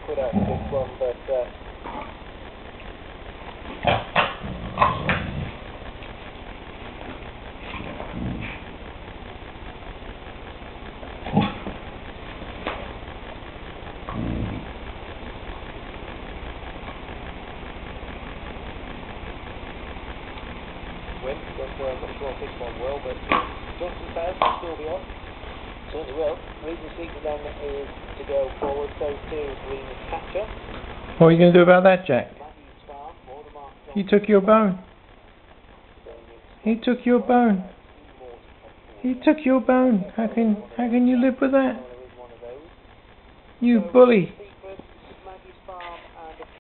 awkward out of this one, but wind, but I'm not sure if this one will, but Johnson Fairs will still be on. Certainly will. Reason seeker then is to go forward, so too Green Catcher. What are you going to do about that, Jack? He took your bone. He took your bone. He took your bone. How can you live with that? You bully.